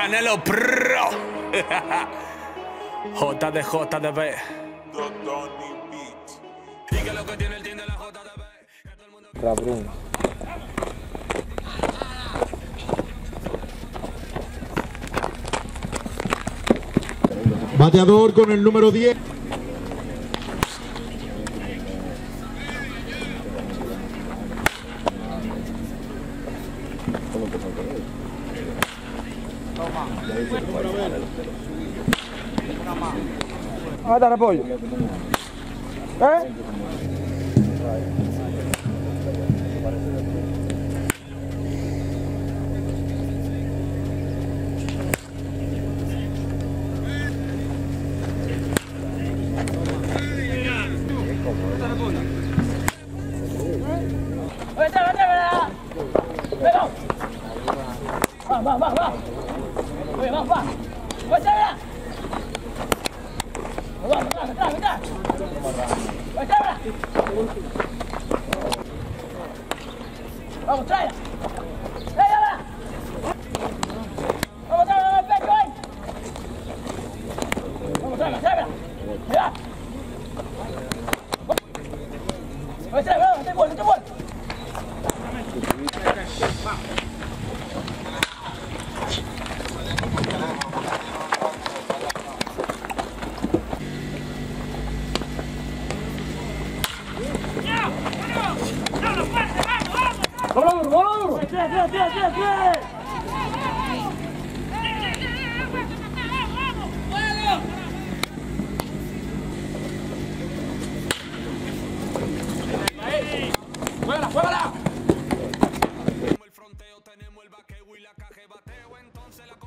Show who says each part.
Speaker 1: Canelo Pro. JDB. Y que lo que tiene el team de la JDB.
Speaker 2: Cabrón.
Speaker 3: Bateador con el número 10.
Speaker 2: ¿Dónde está repollo?
Speaker 4: Vamos, tráela. ¡Tráela! Vamos, tráela al pecho ahí. Vamos, tráela, tráela. Mira. Vamos, tráela, no te vuelves, no te vuelves.
Speaker 1: ¡Juégala, juégala! Tenemos el fronteo, tenemos el vaqueo y la caja de bateo, entonces la